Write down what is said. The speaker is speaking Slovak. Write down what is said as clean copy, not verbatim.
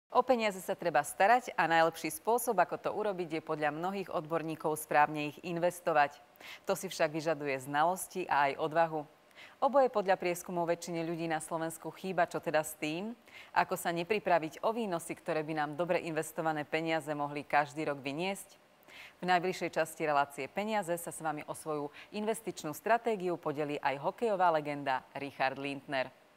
O peniaze sa treba starať a najlepší spôsob, ako to urobiť, je podľa mnohých odborníkov správne ich investovať. To si však vyžaduje znalosti a aj odvahu. Oboje podľa prieskumov väčšine ľudí na Slovensku chýba, čo teda s tým, ako sa nepripraviť o výnosy, ktoré by nám dobre investované peniaze mohli každý rok vyniesť. V najbližšej časti relácie Peniaze sa s vami o svoju investičnú stratégiu podelí aj hokejová legenda Richard Lindner.